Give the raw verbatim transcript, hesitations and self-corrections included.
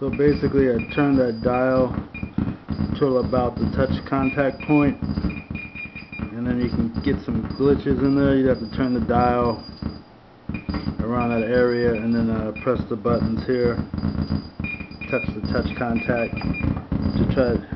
So basically I turn that dial till about the touch contact point, and then you can get some glitches in there. You have to turn the dial around that area and then uh, press the buttons here, touch the touch contact to try to